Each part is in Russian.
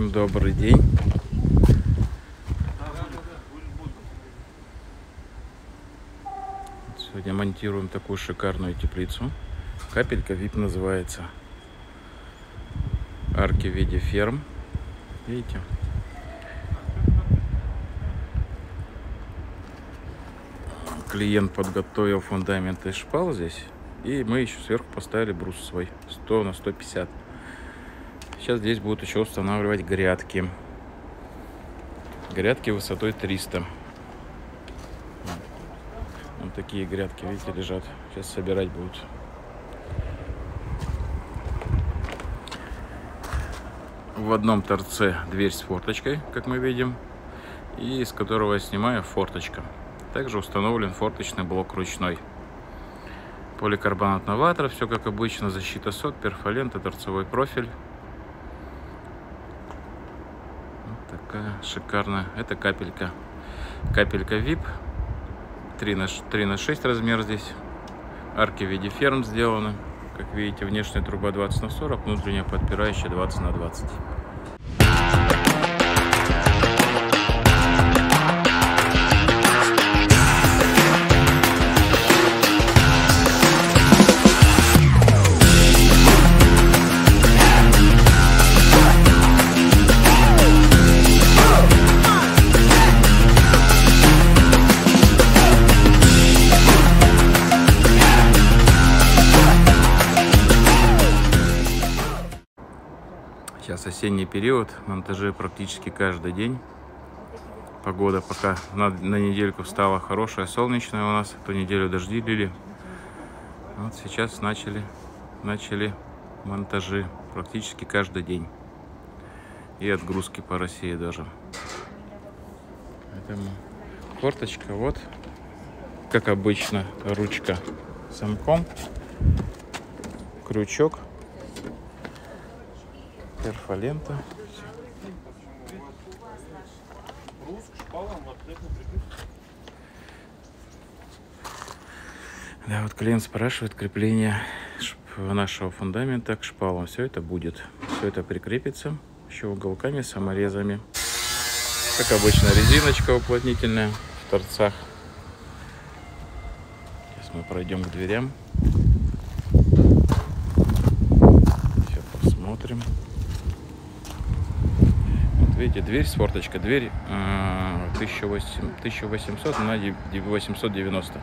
Всем добрый день. Сегодня монтируем такую шикарную теплицу. Капелька VIP называется. Арки в виде ферм. Видите? Клиент подготовил фундамент из шпал здесь. И мы еще сверху поставили брус свой 100 на 150. Сейчас здесь будут еще устанавливать грядки. Грядки высотой 300. Вот такие грядки, видите, лежат. Сейчас собирать будут. В одном торце дверь с форточкой, как мы видим, и из которого я снимаю форточка. Также установлен форточный блок ручной. Поликарбонат новатор, все как обычно, защита сот, перфолента, торцевой профиль. Вот такая шикарная. Это капелька. Капелька VIP. 3 на 6 размер здесь. Арки в виде ферм сделаны. Как видите, внешняя труба 20 на 40, внутренняя подпирающая 20 на 20. Сейчас осенний период, монтажи практически каждый день. Погода пока на недельку стала хорошая, солнечная у нас. Ту неделю дожди лили. Вот сейчас начали монтажи практически каждый день. И отгрузки по России даже. Поэтому форточка, вот, как обычно, ручка с замком, крючок. Перфолента. Да, вот клиент спрашивает крепление нашего фундамента к шпалам. Все это будет. Все это прикрепится еще уголками, саморезами. Как обычно, резиночка уплотнительная в торцах. Сейчас мы пройдем к дверям. Все посмотрим. Видите, дверь с форточкой, дверь 1800 на 890.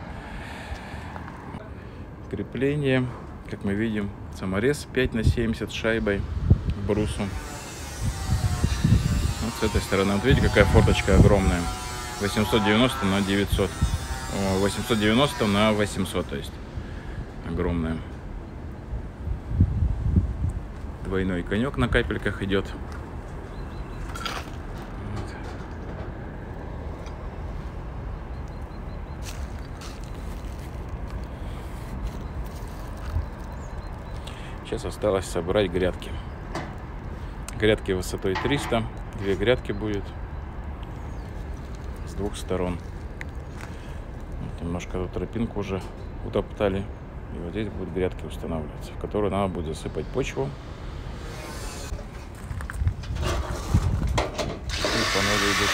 Крепление, как мы видим, саморез 5 на 70 с шайбой, брусу. Вот с этой стороны, вот видите, какая форточка огромная. 890 на 900. 890 на 800, то есть огромная. Двойной конек на капельках идет. Сейчас осталось собрать грядки. Грядки высотой 300. Две грядки будет с двух сторон. Вот немножко тут тропинку уже утоптали. И вот здесь будут грядки устанавливаться, в которые надо будет засыпать почву. И по новой идет.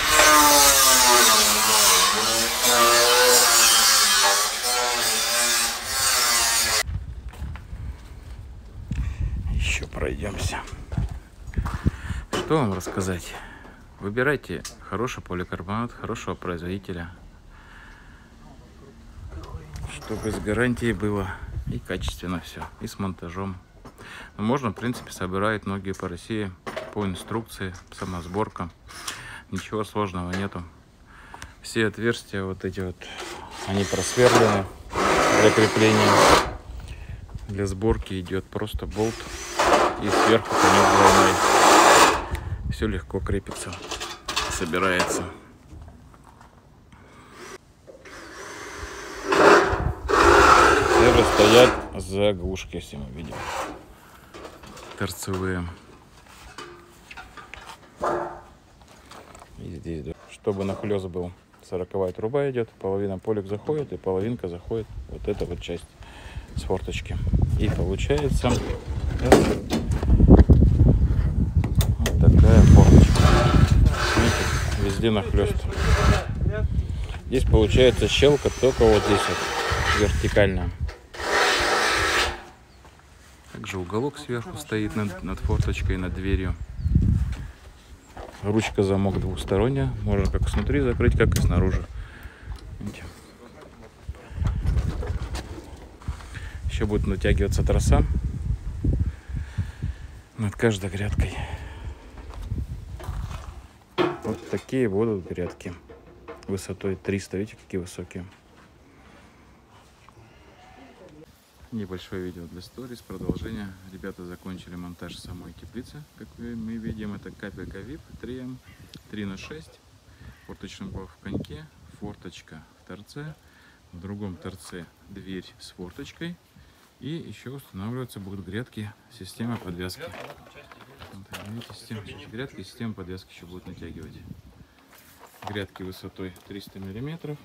Еще пройдемся. Что вам рассказать? Выбирайте хороший поликарбонат, хорошего производителя, чтобы с гарантией было и качественно все, и с монтажом. Но можно, в принципе, собирать многие по России по инструкции, самосборка. Ничего сложного нету. Все отверстия вот эти вот, они просверлены для крепления. Для сборки идет просто болт и сверху конец двойной. Все легко крепится, собирается. Все стоят заглушки, если мы видим, торцевые. И здесь, чтобы нахлёст был, 40-я труба идет, половина полик заходит и половинка заходит вот эта вот часть с форточки. И получается вот такая форточка. везде нахлёст. Здесь получается щелка только вот здесь вот, вертикально. Также уголок сверху стоит над форточкой, над дверью. Ручка, замок двухсторонняя. Можно как снутри закрыть, как и снаружи. Видите? Еще будет натягиваться троса над каждой грядкой. Вот такие будут грядки. Высотой 300. Видите, какие высокие. Небольшое видео для сторис. Продолжение. Ребята закончили монтаж самой теплицы. Как мы видим, это капелька VIP 3М 3х6. Форточный блок в коньке. Форточка в торце. В другом торце дверь с форточкой. И еще устанавливаться будут грядки, система подвески. Вот, видите, грядки и система подвески еще будут натягивать. Грядки высотой 300 мм.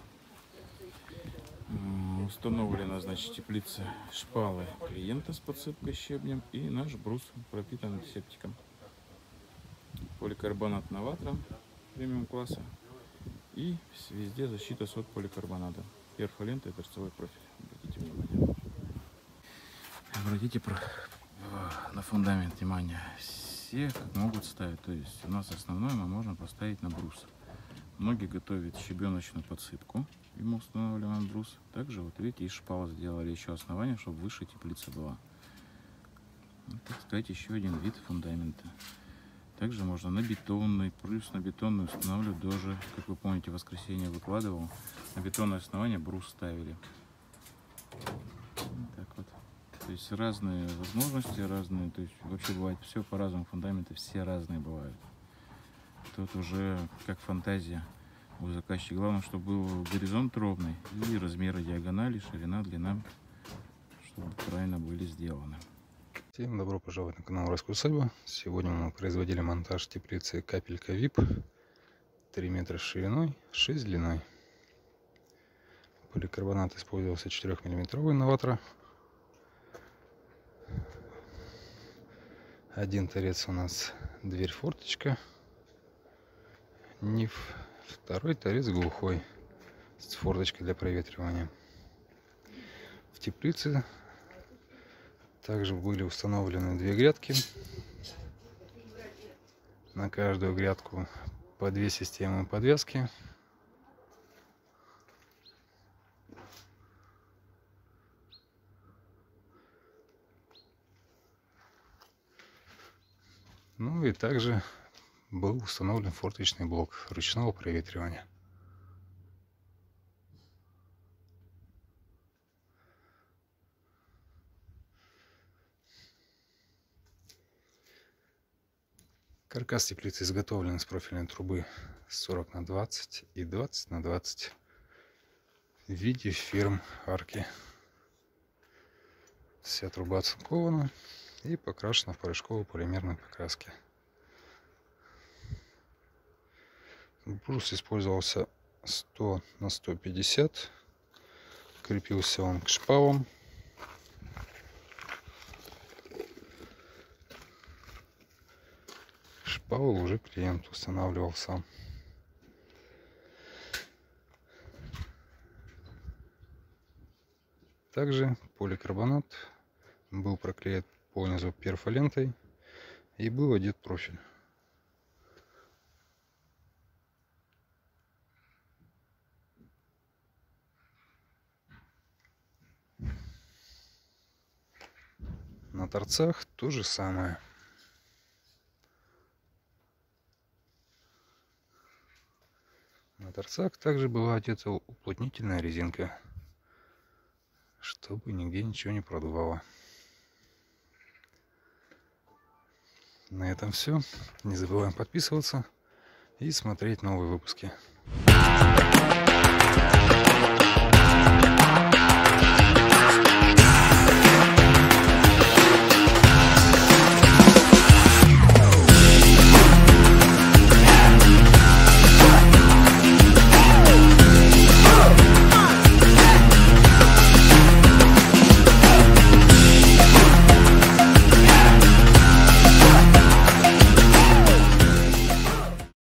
Установлена, значит, теплица шпалы клиента с подсыпкой щебнем и наш брус пропитан антисептиком. Поликарбонат новатра премиум класса и везде защита от поликарбоната. Перфолента и торцевой профиль. Обратите внимание. Обратите на фундамент внимание. Все как могут ставить. То есть у нас основное мы можем поставить на брус. Многие готовят щебеночную подсыпку. И мы устанавливаем брус. Также, вот видите, из шпал сделали еще основание, чтобы выше теплица была. Вот, так сказать, еще один вид фундамента. Также можно на бетонный, плюс на бетонный устанавливать тоже, как вы помните, в воскресенье выкладывал. На бетонное основание брус ставили. Так вот. То есть разные возможности, разные, то есть вообще бывает все по-разному, фундаменты все разные бывают. Тут уже как фантазия у заказчика. Главное, чтобы был горизонт ровный и размеры диагонали, ширина, длина, чтобы правильно были сделаны. Всем добро пожаловать на канал Уральская усадьба. Сегодня мы производили монтаж теплицы капелька VIP 3 метра шириной, 6 длиной. Поликарбонат использовался 4-мм новатра. Один торец у нас дверь форточка, ниф, второй торец глухой с форточкой для проветривания. В теплице также были установлены две грядки. На каждую грядку по две системы подвески. Ну и также был установлен форточный блок ручного проветривания. Каркас теплицы изготовлен из профильной трубы 40 на 20 и 20 на 20 в виде ферм арки. Вся труба оцинкована и покрашена в порошковой полимерной покраске. Брус использовался 100 на 150. Крепился он к шпалам. Шпалу уже клиент устанавливал сам. Также поликарбонат был проклеен по низу перфолентой и был одет профиль. На торцах то же самое. На торцах также была одета уплотнительная резинка, чтобы нигде ничего не продувало. На этом все. Не забываем подписываться и смотреть новые выпуски.